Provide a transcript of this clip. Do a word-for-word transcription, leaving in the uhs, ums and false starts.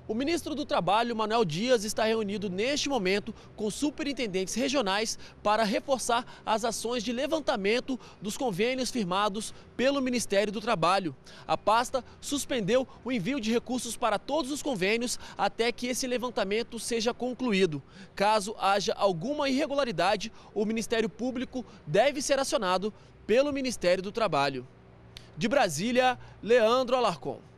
O ministro do Trabalho, Manuel Dias, está reunido neste momento com superintendentes regionais para reforçar as ações de levantamento dos convênios firmados pelo Ministério do Trabalho. A pasta suspendeu o envio de recursos para todos os convênios até que esse levantamento seja concluído. Caso haja alguma irregularidade, o Ministério Público deve ser acionado pelo Ministério do Trabalho. De Brasília, Leandro Alarcon.